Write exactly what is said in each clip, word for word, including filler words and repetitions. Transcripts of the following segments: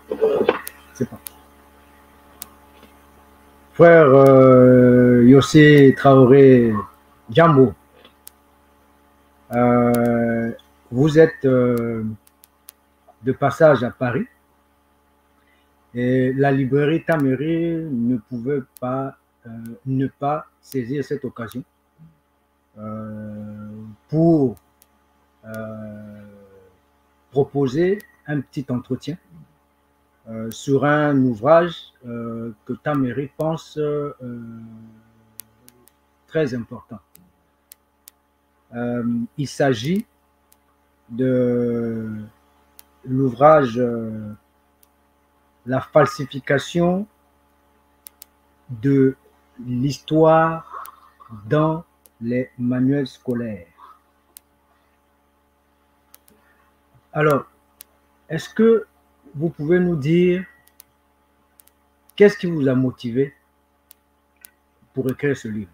C'est pas. Frère euh, Yossé Traoré Djambo, euh, vous êtes euh, de passage à Paris et la librairie Taméré ne pouvait pas euh, ne pas saisir cette occasion euh, pour euh, proposer un petit entretien euh, sur un ouvrage euh, que Taméré pense euh, très important. Euh, il s'agit de l'ouvrage euh, La falsification de l'histoire dans les manuels scolaires. Alors, est-ce que vous pouvez nous dire qu'est-ce qui vous a motivé pour écrire ce livre?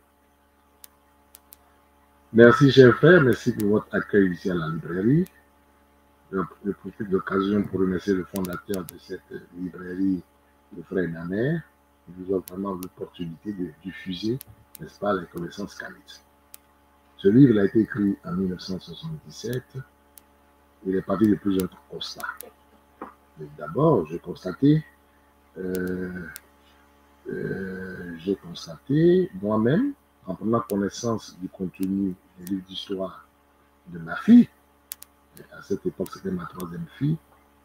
Merci, cher frère. Merci pour votre accueil ici à la librairie. Je profite de l'occasion pour remercier le fondateur de cette librairie, le frère Namer. Nous avons vraiment l'opportunité de diffuser, n'est-ce pas, les connaissances Khalid. Ce livre a été écrit en mille neuf cent soixante-dix-sept. Il est parti de plusieurs constats. D'abord, j'ai constaté, euh, euh, j'ai constaté moi-même, en prenant connaissance du contenu des livres d'histoire de ma fille, à cette époque c'était ma troisième fille,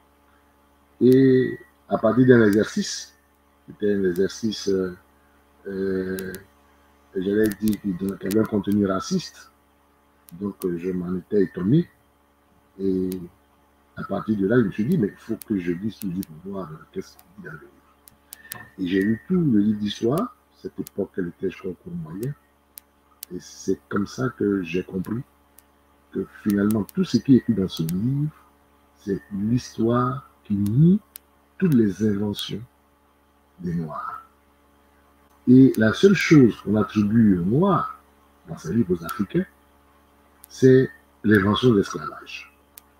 et à partir d'un exercice, c'était un exercice, euh, euh, j'allais dire, qui avait un contenu raciste, donc je m'en étais étonné, et à partir de là, je me suis dit, mais il faut que je lise tout le livre pour voir qu'est-ce qu'il dit dans le livre. Et j'ai lu tout le livre d'histoire, cette époque, elle était, je crois, au cours moyen, et c'est comme ça que j'ai compris que finalement, tout ce qui est écrit dans ce livre, c'est l'histoire qui nie toutes les inventions des Noirs. Et la seule chose qu'on attribue aux Noirs dans ces livres aux Africains, c'est l'invention de l'esclavage.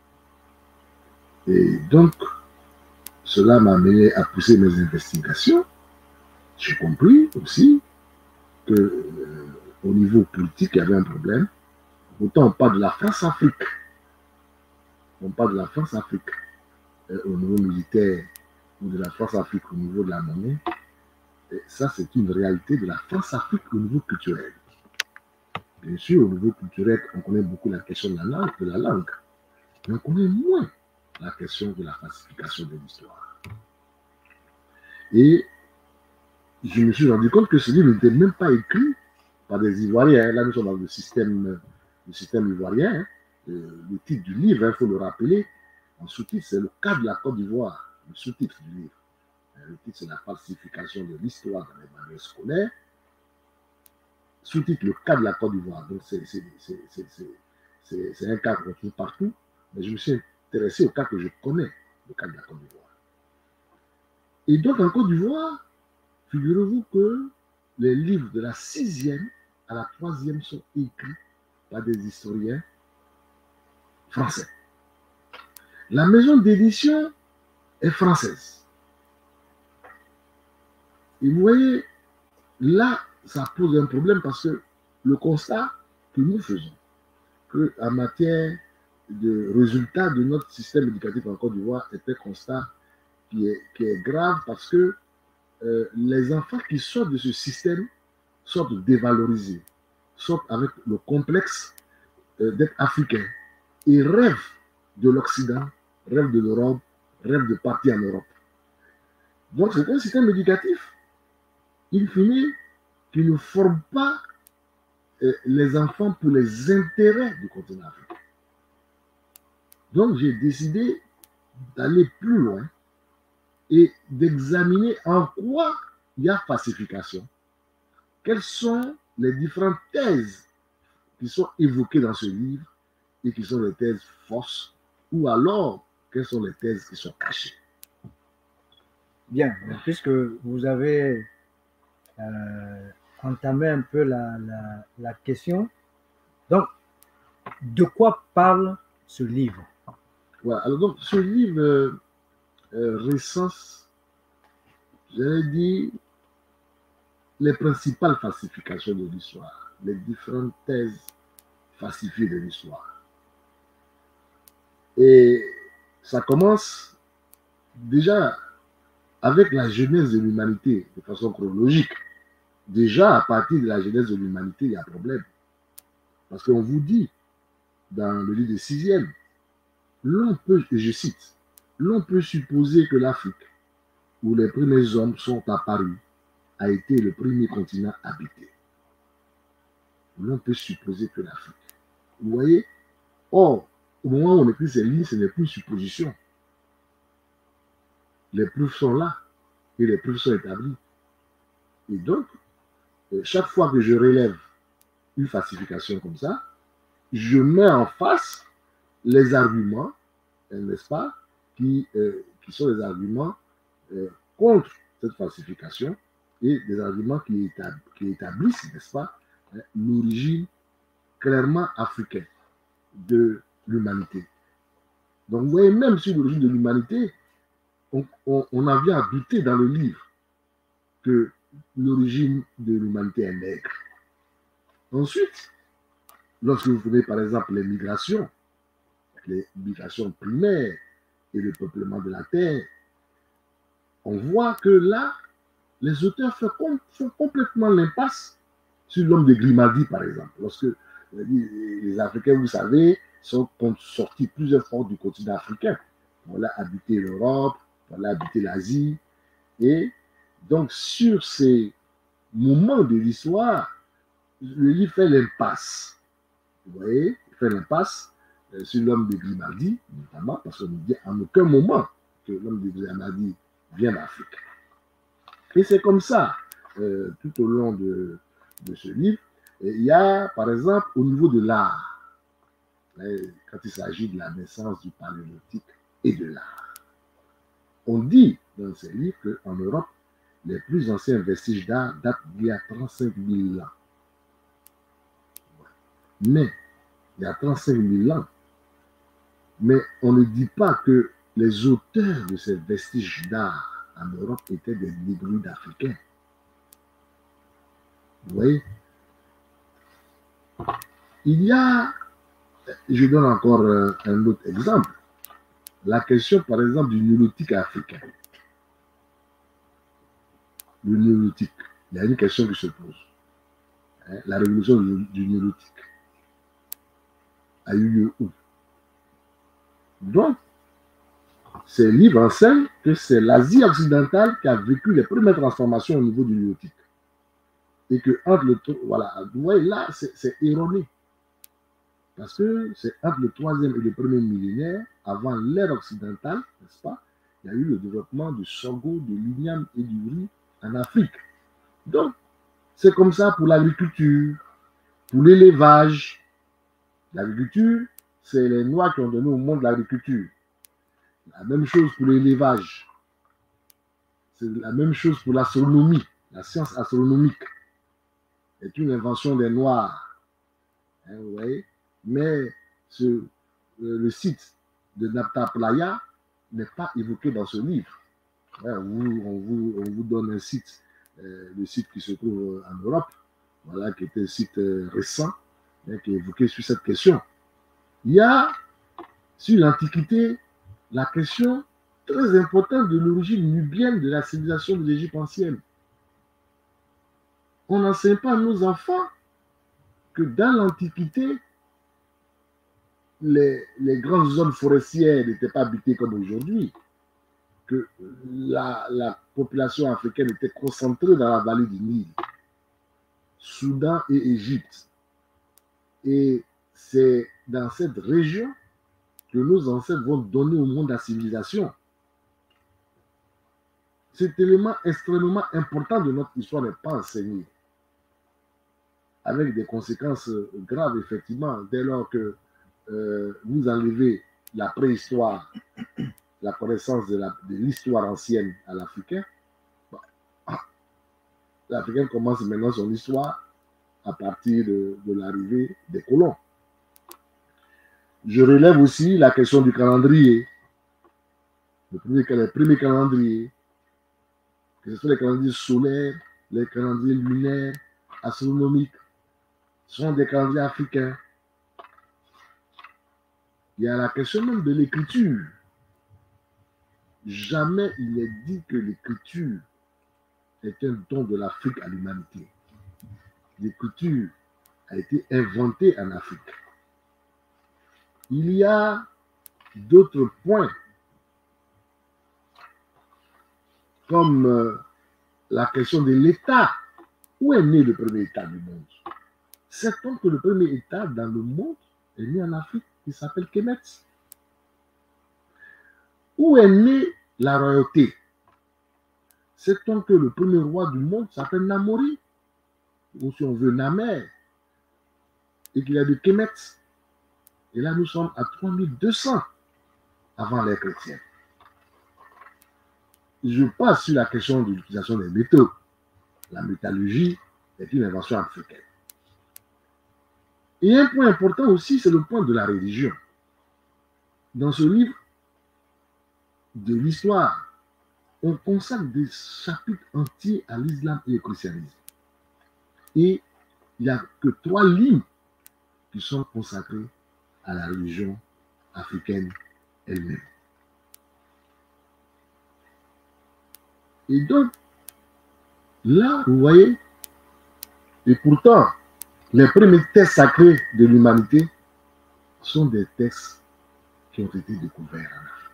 Et donc, cela m'a amené à pousser mes investigations. J'ai compris aussi que euh, au niveau politique, il y avait un problème. Autant on parle de la France-Afrique, on parle de la France-Afrique euh, au niveau militaire ou de la France-Afrique au niveau de la monnaie. Et ça, c'est une réalité de la France-Afrique au niveau culturel. Bien sûr, au niveau culturel, on connaît beaucoup la question de la langue, de la langue, mais on connaît moins la question de la falsification de l'histoire. Et je me suis rendu compte que ce livre n'était même pas écrit par des Ivoiriens. Là, nous sommes dans le système, le système ivoirien. Hein. Le titre du livre, il faut le rappeler, en sous-titre, c'est le cas de la Côte d'Ivoire, le sous-titre du livre. Le titre, c'est la falsification de l'histoire dans les manuels scolaires. Sous-titre, le cas de la Côte d'Ivoire. Donc, c'est un cas qu'on trouve partout. Mais je me suis intéressé au cas que je connais, le cas de la Côte d'Ivoire. Et donc, en Côte d'Ivoire, figurez-vous que les livres de la sixième à la troisième sont écrits par des historiens français. La maison d'édition est française. Et vous voyez, là, ça pose un problème parce que le constat que nous faisons, qu'en matière de résultats de notre système éducatif en Côte d'Ivoire est un constat qui est, qui est grave parce que euh, les enfants qui sortent de ce système sortent dévalorisés, sortent avec le complexe euh, d'être africains et rêvent de l'Occident, rêvent de l'Europe, rêvent de partir en Europe. Donc c'est un système éducatif, in fine, qui ne forme pas euh, les enfants pour les intérêts du continent africain. Donc j'ai décidé d'aller plus loin et d'examiner en quoi il y a falsification. Quelles sont les différentes thèses qui sont évoquées dans ce livre et qui sont les thèses fausses, ou alors quelles sont les thèses qui sont cachées. Bien, puisque vous avez euh, entamé un peu la, la, la question, donc, de quoi parle ce livre? Voilà, alors donc ce livre, euh, euh, recense, j'allais dire, les principales falsifications de l'histoire, les différentes thèses falsifiées de l'histoire. Et ça commence déjà avec la genèse de l'humanité de façon chronologique. Déjà, à partir de la genèse de l'humanité, il y a problème. Parce qu'on vous dit, dans le livre de sixième, l'on peut, et je cite, l'on peut supposer que l'Afrique, où les premiers hommes sont apparus, a été le premier continent habité. L'on peut supposer que l'Afrique. Vous voyez? Or, au moment où on écrit ces lignes, ce n'est plus supposition. Les preuves sont là et les preuves sont établies. Et donc, chaque fois que je relève une falsification comme ça, je mets en face les arguments, n'est-ce pas, qui, euh, qui sont des arguments euh, contre cette falsification et des arguments qui, étab qui établissent, n'est-ce pas, hein, l'origine clairement africaine de l'humanité. Donc, vous voyez, même sur l'origine de l'humanité, on, on, on en vient à douter dans le livre que l'origine de l'humanité est nègre. Ensuite, lorsque vous prenez par exemple les migrations, les migrations primaires et le peuplement de la terre, on voit que là, les auteurs font, font complètement l'impasse sur l'homme de Grimaldi, par exemple. Lorsque les Africains, vous savez, sont sortis plusieurs fois du continent africain. On a habité l'Europe, on a habité l'Asie. Et donc, sur ces moments de l'histoire, le livre fait l'impasse. Vous voyez, il fait l'impasse sur l'homme de Grimaldi, notamment, parce qu'on ne dit en aucun moment que l'homme de Grimaldi vient d'Afrique. Et c'est comme ça, euh, tout au long de, de ce livre. Et il y a, par exemple, au niveau de l'art, quand il s'agit de la naissance du paléolithique et de l'art, on dit dans ces livres qu'en Europe, les plus anciens vestiges d'art datent d'il y a trente-cinq mille ans. Mais, il y a trente-cinq mille ans, mais on ne dit pas que les auteurs de ces vestiges d'art en Europe étaient des négrides africains. Vous voyez? Il y a, je donne encore un autre exemple, la question par exemple du néolithique africain. Le néolithique, il y a une question qui se pose. Hein, la révolution du, du néolithique a eu lieu où? Donc, ces livres enseignent que c'est l'Asie occidentale qui a vécu les premières transformations au niveau du néolithique. Et que entre le... Voilà, vous voyez, là, c'est erroné. Parce que c'est entre le troisième et le premier millénaire, avant l'ère occidentale, n'est-ce pas, il y a eu le développement du sorgho, de l'igname et du riz en Afrique. Donc, c'est comme ça pour l'agriculture, pour l'élevage. L'agriculture, c'est les Noirs qui ont donné au monde l'agriculture. La même chose pour l'élevage. C'est la même chose pour l'astronomie. La science astronomique est une invention des Noirs. Hein, vous voyez? Mais ce, euh, le site de Nabta Playa n'est pas évoqué dans ce livre. Ouais, on, vous, on, vous, on vous donne un site, euh, le site qui se trouve en Europe, voilà, qui était un site euh, récent, hein, qui est évoqué sur cette question. Il y a, sur l'Antiquité, la question très importante de l'origine nubienne de la civilisation de l'Égypte ancienne. On n'enseigne pas à nos enfants que dans l'Antiquité, les, les grandes zones forestières n'étaient pas habitées comme aujourd'hui, que la, la population africaine était concentrée dans la vallée du Nil, Soudan et Égypte. Et c'est dans cette région que nos ancêtres vont donner au monde la civilisation. Cet élément extrêmement important de notre histoire n'est pas enseigné, avec des conséquences graves, effectivement, dès lors que euh, vous enlevez la préhistoire, la connaissance de l'histoire ancienne à l'Africain. L'Africain commence maintenant son histoire à partir de, de l'arrivée des colons. Je relève aussi la question du calendrier. Le premier, les premiers calendriers, que ce soit les calendriers solaires, les calendriers lunaires, astronomiques, sont des calendriers africains. Il y a la question même de l'écriture. Jamais il est dit que l'écriture est un don de l'Afrique à l'humanité. L'écriture a été inventée en Afrique. Il y a d'autres points, comme euh, la question de l'État. Où est né le premier État du monde? Sait-on que le premier État dans le monde est né en Afrique, qui s'appelle Kemet? Où est née la royauté? Sait-on que le premier roi du monde s'appelle Namori, ou si on veut Namer, et qu'il y a de Kemet? Et là, nous sommes à trois mille deux cents avant l'ère chrétienne. Je passe sur la question de l'utilisation des métaux. La métallurgie est une invention africaine. Et un point important aussi, c'est le point de la religion. Dans ce livre de l'histoire, on consacre des chapitres entiers à l'islam et au christianisme. Et il n'y a que trois lignes qui sont consacrées à la religion africaine elle-même. Et donc, là, vous voyez, et pourtant, les premiers textes sacrés de l'humanité sont des textes qui ont été découverts en Afrique.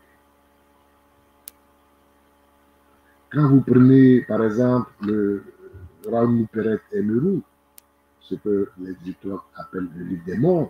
Quand vous prenez, par exemple, le Raoul Peret Emerou, ce que les égyptologues appellent le livre des morts,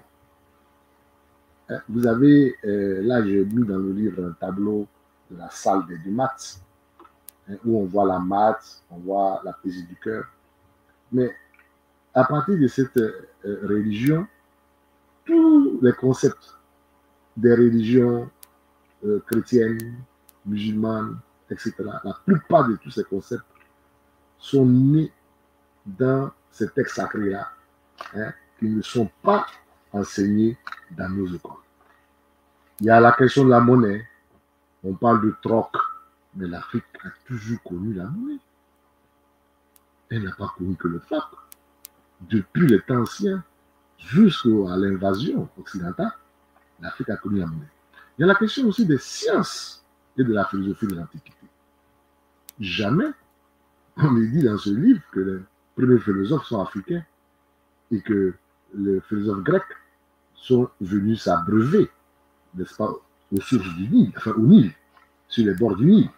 vous avez, euh, là j'ai mis dans le livre un tableau de la salle des maths, hein, où on voit la maths, on voit la poésie du cœur. Mais à partir de cette euh, religion, tous les concepts des religions euh, chrétiennes, musulmanes, et cetera, la plupart de tous ces concepts sont nés dans ces textes sacrés-là, hein, qui ne sont pas enseignés dans nos écoles. Il y a la question de la monnaie. On parle de troc, mais l'Afrique a toujours connu la monnaie. Elle n'a pas connu que le troc. Depuis les temps anciens jusqu'à l'invasion occidentale, l'Afrique a connu la monnaie. Il y a la question aussi des sciences et de la philosophie de l'Antiquité. Jamais on est dit dans ce livre que les premiers philosophes sont africains et que les philosophes grecs sont venus s'abreuver, n'est-ce pas, aux sources du Nil, enfin au Nil, sur les bords du Nil.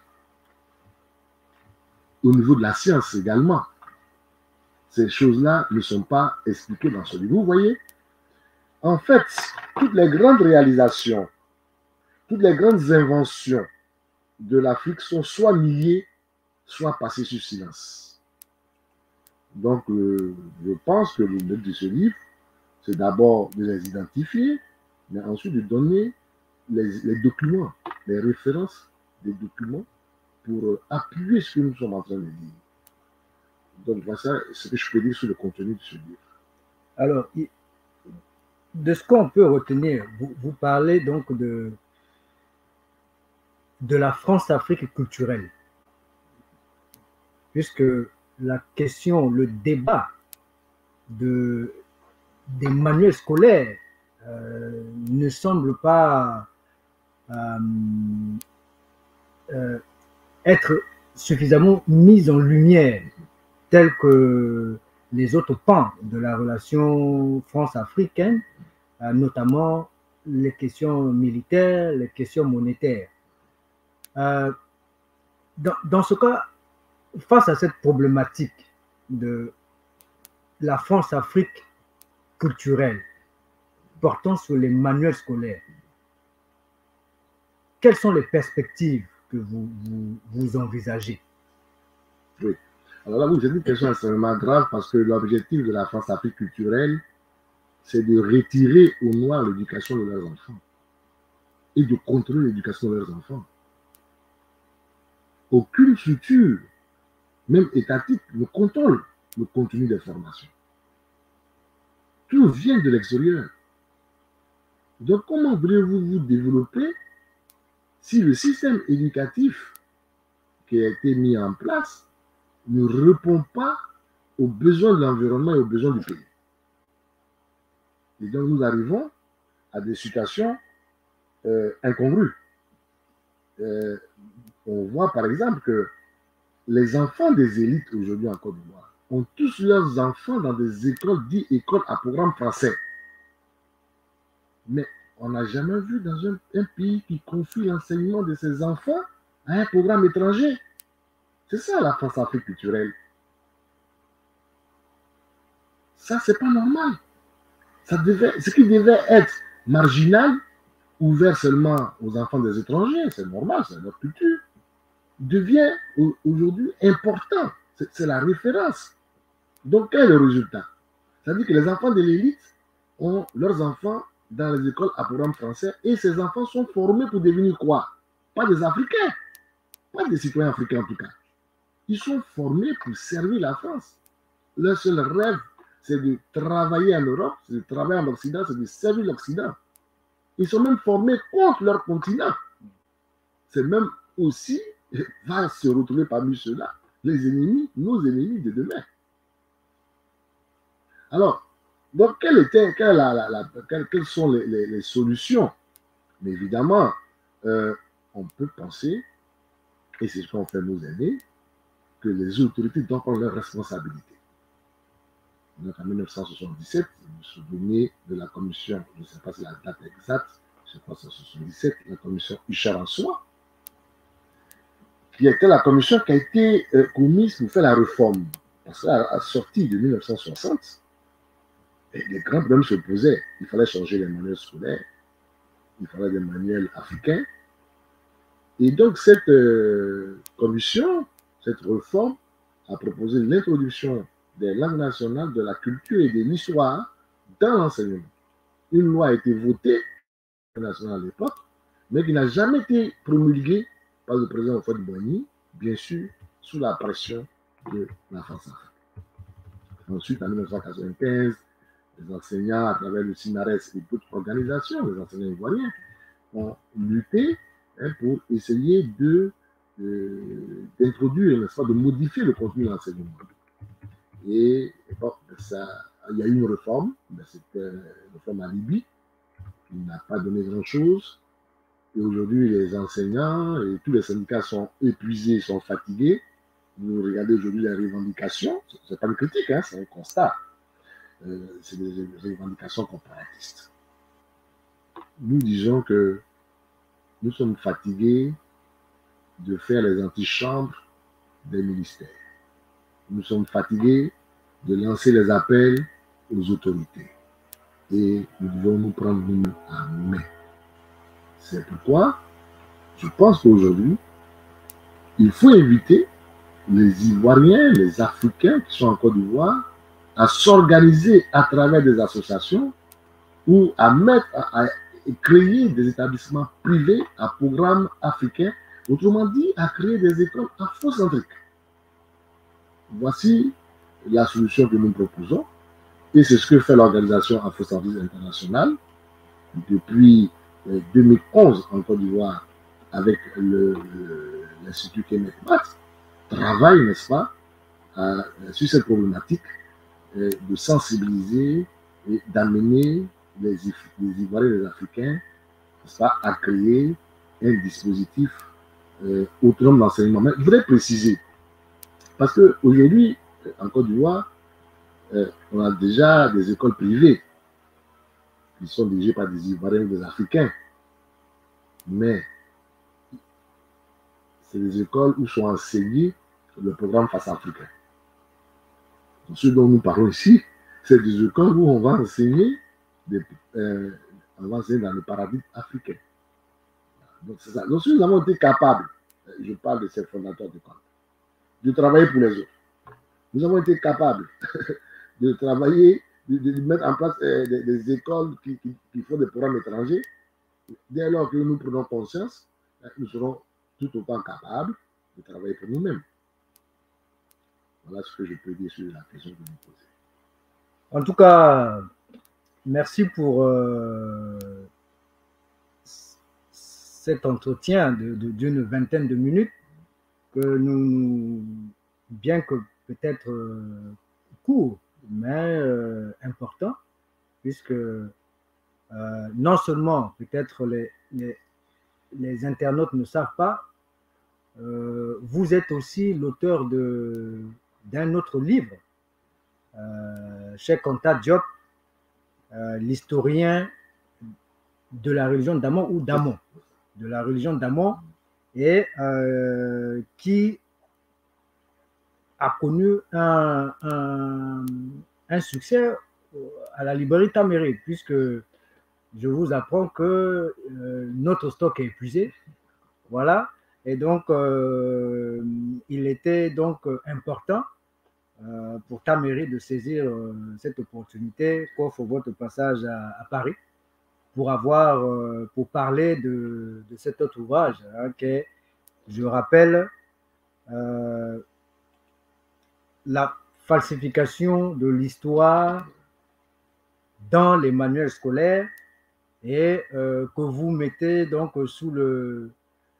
Au niveau de la science également, ces choses-là ne sont pas expliquées dans ce livre. Vous voyez, en fait, toutes les grandes réalisations, toutes les grandes inventions de l'Afrique sont soit niées, soit passées sous silence. Donc, euh, je pense que le but de ce livre, c'est d'abord de les identifier, mais ensuite de donner les, les documents, les références des documents pour euh, appuyer ce que nous sommes en train de dire. Donc, voilà ce que je peux dire sur le contenu de ce livre. Alors, de ce qu'on peut retenir, vous, vous parlez donc de, de la France-Afrique culturelle, puisque la question, le débat de, des manuels scolaires euh, ne semble pas euh, euh, être suffisamment mis en lumière, tel que les autres pans de la relation France-africaine, euh, notamment les questions militaires, les questions monétaires. Euh, dans, dans ce cas, face à cette problématique de la France-Afrique culturelle portant sur les manuels scolaires, quelles sont les perspectives que vous, vous, vous envisagez? Oui. Alors là, vous avez une question extrêmement grave parce que l'objectif de la France-Afrique culturelle, c'est de retirer aux Noirs l'éducation de leurs enfants et de contrôler l'éducation de leurs enfants. Aucune structure, même étatique, ne contrôle le contenu des formations. Tout vient de l'extérieur. Donc, comment voulez-vous vous développer si le système éducatif qui a été mis en place ne répond pas aux besoins de l'environnement et aux besoins du pays. Et donc nous arrivons à des situations euh, incongrues. Euh, on voit par exemple que les enfants des élites aujourd'hui en Côte d'Ivoire ont tous leurs enfants dans des écoles dites écoles à programme français. Mais on n'a jamais vu dans un, un pays qui confie l'enseignement de ses enfants à un programme étranger. C'est ça la France-Afrique culturelle. Ça, c'est pas normal. Ça devait, ce qui devait être marginal, ouvert seulement aux enfants des étrangers, c'est normal, c'est notre culture, devient aujourd'hui important. C'est la référence. Donc, quel est le résultat? C'est-à-dire que les enfants de l'élite ont leurs enfants dans les écoles à programme français et ces enfants sont formés pour devenir quoi? Pas des Africains, pas des citoyens africains en tout cas. Ils sont formés pour servir la France. Leur seul rêve, c'est de travailler en Europe, c'est de travailler en Occident, c'est de servir l'Occident. Ils sont même formés contre leur continent. C'est même aussi, va se retrouver parmi ceux-là, les ennemis, nos ennemis de demain. Alors, donc, quelle était, quelle la, la, la, quelles, quelles sont les, les, les solutions? Mais évidemment, euh, on peut penser, et c'est ce qu'ont fait nos aînés, que les autorités doivent prendre leurs responsabilités. Donc, en mille neuf cent soixante-dix-sept, vous vous souvenez de la commission, je ne sais pas si la date exacte, je crois que c'est soixante-dix-sept, la commission Huchard-en-Soie, qui était la commission qui a été euh, commise pour faire la réforme. Parce qu'à la sortie de mille neuf cent soixante, et les grands problèmes se posaient. Il fallait changer les manuels scolaires, il fallait des manuels africains. Et donc, cette euh, commission, cette réforme, a proposé l'introduction des langues nationales, de la culture et de l'histoire dans l'enseignement. Une loi a été votée nationale à l'époque, mais qui n'a jamais été promulguée par le président Houphouët-Boigny, bien sûr, sous la pression de la France-Afrique. Ensuite, en mille neuf cent quatre-vingt-quinze, les enseignants, à travers le SINARES et d'autres organisations, les enseignants ivoiriens, ont lutté hein, pour essayer de euh, d'introduire, n'est-ce pas, de modifier le contenu de l'enseignement. Et bon, ça, il y a eu une réforme, c'était une réforme à Libye, qui n'a pas donné grand-chose. Et aujourd'hui, les enseignants et tous les syndicats sont épuisés, sont fatigués. Vous regardez aujourd'hui les revendications, ce n'est pas une critique, hein, c'est un constat. Euh, c'est des revendications comparatistes. Nous disons que nous sommes fatigués de faire les antichambres des ministères. Nous sommes fatigués de lancer les appels aux autorités. Et nous devons nous prendre nous en main. C'est pourquoi je pense qu'aujourd'hui, il faut inviter les Ivoiriens, les Africains qui sont en Côte d'Ivoire à s'organiser à travers des associations ou à mettre, à, à créer des établissements privés à programme africain, autrement dit, à créer des écoles afrocentriques. Voici la solution que nous proposons, et c'est ce que fait l'organisation Afrocentrique internationale depuis deux mille onze en Côte d'Ivoire avec l'Institut Kemet Bat, travaille, n'est-ce pas, à, sur cette problématique euh, de sensibiliser et d'amener les, les Ivoiriens et les Africains, n'est-ce pas, à créer un dispositif euh, autonome d'enseignement. Mais je voudrais préciser, parce qu'aujourd'hui, en Côte d'Ivoire, euh, on a déjà des écoles privées qui sont dirigées par des Ivoiriens ou des Africains. Mais c'est des écoles où sont enseignés le programme Face Africain. Ce dont nous parlons ici, c'est des écoles où on va enseigner, des, euh, on va enseigner dans le paradigme africain. Donc c'est ça. Donc si nous avons été capables, je parle de ces fondateurs d'école, de travailler pour les autres, nous avons été capables de travailler, de, de mettre en place euh, des, des écoles qui, qui, qui font des programmes étrangers. Dès lors que nous prenons conscience, nous serons tout autant capables de travailler pour nous-mêmes. Voilà ce que je peux dire sur la question que vous posez. En tout cas, merci pour euh, cet entretien d'une vingtaine de minutes que nous, bien que peut-être euh, court, mais euh, important, puisque euh, non seulement peut-être les, les, les internautes ne savent pas, euh, vous êtes aussi l'auteur d'un autre livre, euh, Cheikh Anta Diop, euh, l'historien de la religion d'Amon ou d'Amon, de la religion d'Amon, et euh, qui a connu un, un, un succès à la librairie Taméré, puisque je vous apprends que euh, notre stock est épuisé. Voilà. Et donc, euh, il était donc important euh, pour Taméré de saisir euh, cette opportunité qu'offre votre passage à, à Paris pour avoir, euh, pour parler de, de cet autre ouvrage, hein, qui est, je rappelle, euh, la falsification de l'histoire dans les manuels scolaires et euh, que vous mettez donc sous le,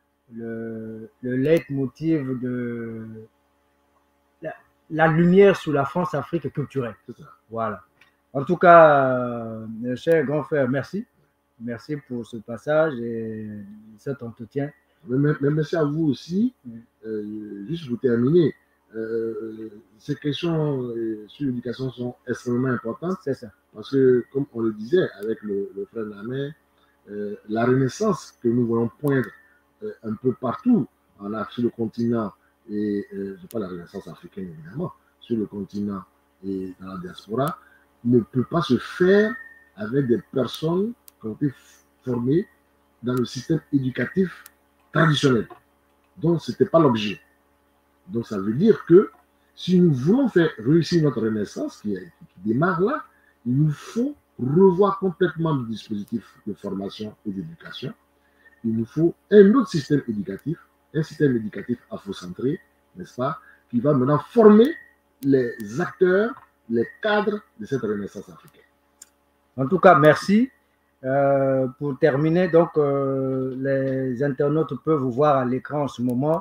le, le leitmotiv de la, la lumière sur la France-Afrique culturelle. Voilà. En tout cas, euh, cher grand frère, merci. Merci pour ce passage et cet entretien. Mais, mais merci à vous aussi. Euh, juste pour terminer, euh, ces questions euh, sur l'éducation sont extrêmement importantes. C'est ça. Parce que, comme on le disait avec le, le frère Namer, euh, la renaissance que nous voyons poindre euh, un peu partout en, sur le continent, et euh, je parle de la renaissance africaine évidemment, sur le continent et dans la diaspora, ne peut pas se faire avec des personnes qui ont été formées dans le système éducatif traditionnel. Donc, ce n'était pas l'objet. Donc, ça veut dire que si nous voulons faire réussir notre renaissance qui, qui démarre là, il nous faut revoir complètement le dispositif de formation et d'éducation. Il nous faut un autre système éducatif, un système éducatif afrocentré, n'est-ce pas, qui va maintenant former les acteurs, les cadres de cette renaissance africaine. En tout cas, merci. Euh, pour terminer, donc, euh, les internautes peuvent voir à l'écran en ce moment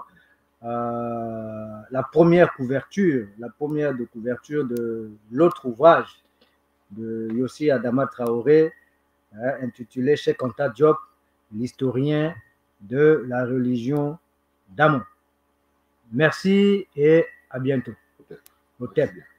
euh, la première couverture, la première de couverture de l'autre ouvrage de Yossi Adama Traoré, hein, intitulé Cheikh Anta Diop, l'historien de la religion d'Amon. Merci et à bientôt. Au thème.